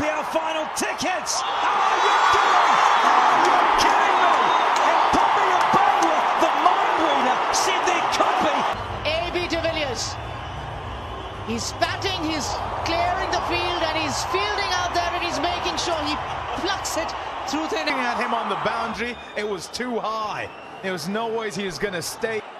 be our final tickets. Are you kidding me? And Poppy and Bangla, the mind reader, said there could be. A.B. de Villiers. He's batting, he's clearing the field, and he's fielding out there, and he's making sure he plucks it through thin. At him on the boundary, it was too high. There was no ways he was going to stay.